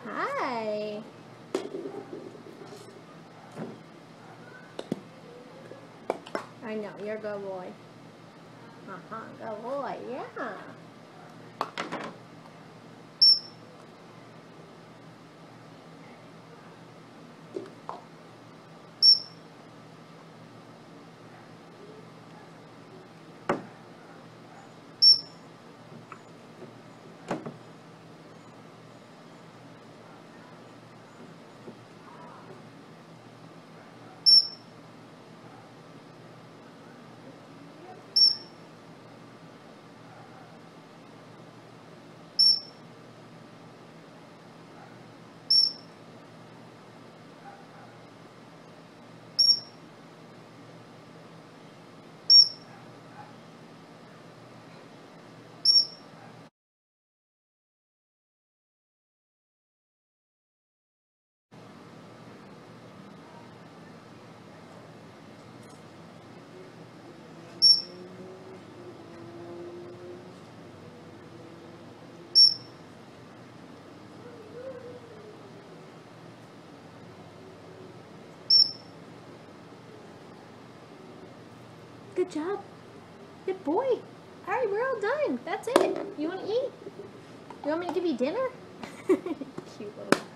Hi. I know, you're a good boy. Good boy, yeah. Good job. Good boy. All right, we're all done. That's it. You want to eat? You want me to give you dinner? Cute little